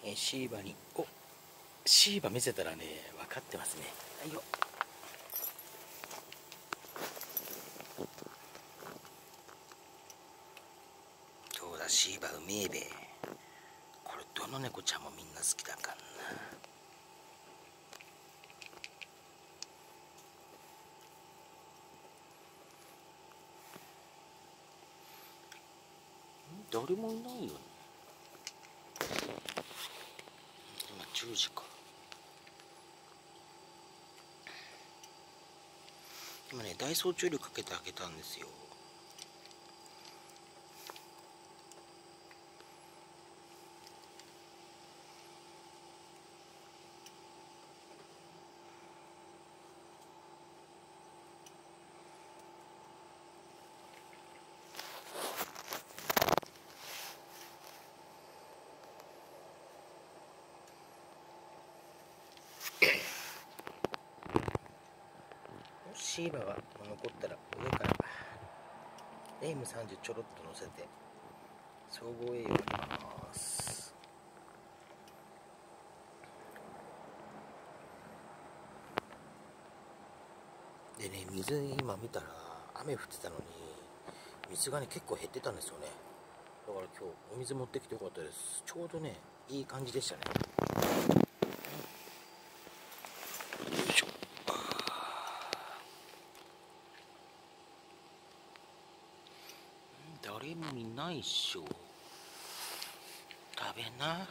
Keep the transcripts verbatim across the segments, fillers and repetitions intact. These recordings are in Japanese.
えー、シーバにおシーバ見せたらね分かってますね。はいよ。どうだシーバうめえべ。これどの猫ちゃんもみんな好きだかんな。誰もいないよね。今じゅうじか。今ね大総注力かけてあげたんですよ。シーバが残ったら上からレイムさんじゅうちょろっと乗せて総合栄養にます。でね水今見たら雨降ってたのに水がね結構減ってたんですよね。だから今日お水持ってきてよかったです。ちょうどねいい感じでしたね。誰もいないっしょ。食べな。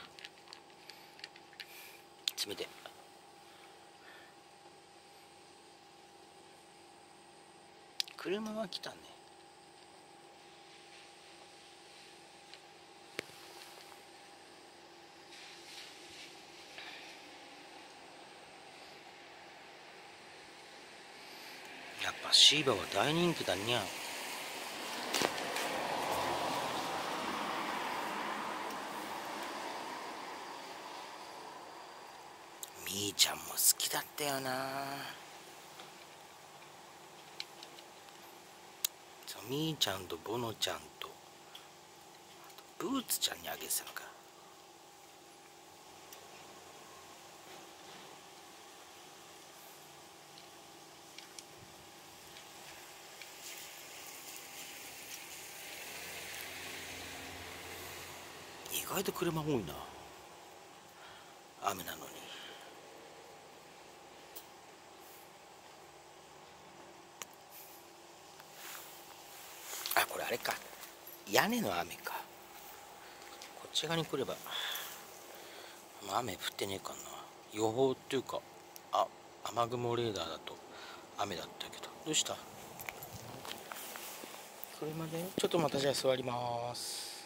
冷て。車は来たね。やっぱシーバは大人気だにゃ。みーちゃんも好きだったよな。みーちゃんとボノちゃんとブーツちゃんにあげてたのか。意外と車多いな、雨なのに。あ、これあれか、屋根の雨か。こっち側に来れば雨降ってねえかな。予報っていうか、あ、雨雲レーダーだと雨だったけど。どうした？車でちょっとまたじゃあ座ります。